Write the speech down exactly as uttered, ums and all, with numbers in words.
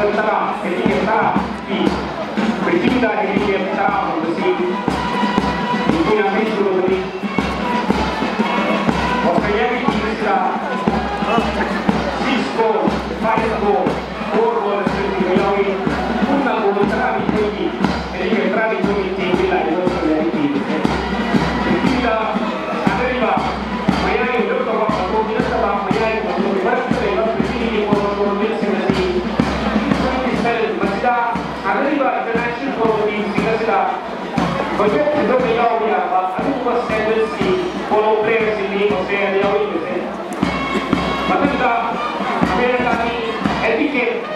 tara etiquette tara ki breathing da etiquette tara basi itu yang disuruh beri Australia ki isla six goal five goal four goal seperti melalui punna goal tara ini etiquette tara itu tinggi lah itu Australia ki kita ada di bawah maya itu kalau aku bilang sama maya itu berbuat sebab begini kalau dia sendiri masih ada di bawah international kalau di Singapura budget itu beliau dia ada dua standard si polo players ini Australia itu maka kita Amerika ini etiquette